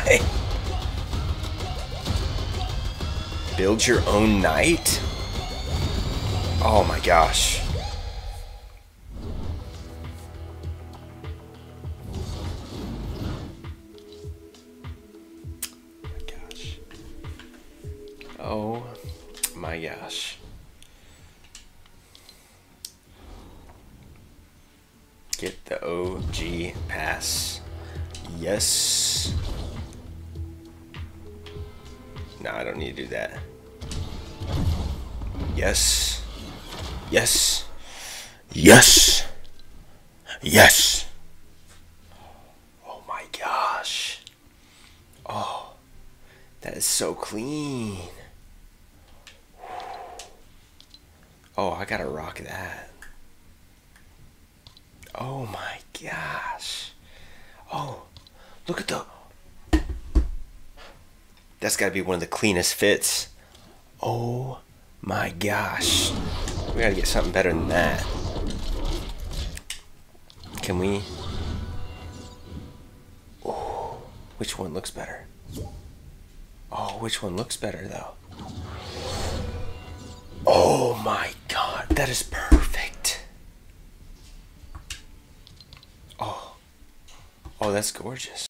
way. Build your own knight? Oh my gosh. Oh my gosh. Get the OG pass. Yes. No, I don't need to do that. Yes. Yes. Yes. Yes. Oh my gosh. Oh, that is so clean. Oh, I gotta rock that. Oh my gosh. Oh, look at the... That's gotta be one of the cleanest fits. Oh my gosh. We gotta get something better than that. Can we... Oh, which one looks better? Oh, which one looks better though? Oh my god, that is perfect. Oh, that's gorgeous.